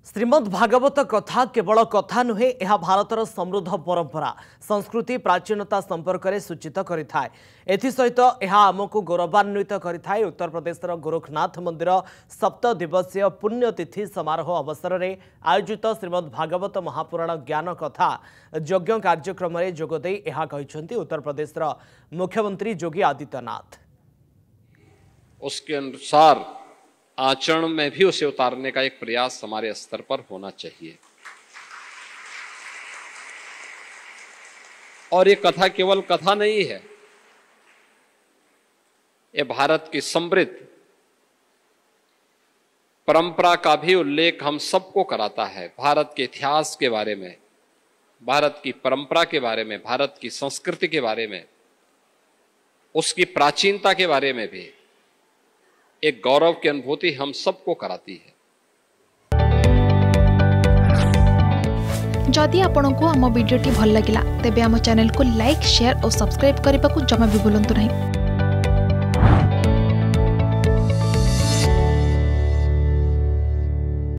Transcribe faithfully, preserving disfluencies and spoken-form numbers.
श्रीमद् भागवत कथा केवल कथा नुहे यह भारतर समृद्ध परंपरा संस्कृति प्राचीनता संपर्क में सूचित करिथाय। एथिसहित यह आमको गौरवान्वित करिथाय। उत्तर प्रदेशर गोरखनाथ मंदिर सप्त दिवसीय पुण्यतिथि समारोह अवसर में आयोजित श्रीमद् भागवत महापुराण ज्ञान कथा यज्ञ कार्यक्रम में जोगदे यह कहिसेंति उत्तर प्रदेशर मुख्यमंत्री योगी आदित्यनाथ। उसके अनुसार आचरण में भी उसे उतारने का एक प्रयास हमारे स्तर पर होना चाहिए। और ये कथा केवल कथा नहीं है, ये भारत की समृद्ध परंपरा का भी उल्लेख हम सबको कराता है। भारत के इतिहास के बारे में, भारत की परंपरा के बारे में, भारत की संस्कृति के बारे में, उसकी प्राचीनता के बारे में भी एक गौरव की अनुभूति हम सबको कराती है। जदि आपंक आम भिडी भल लगा तेब आम चैनल को लाइक, शेयर और सब्सक्राइब करने को जमा भी भूलु नहीं।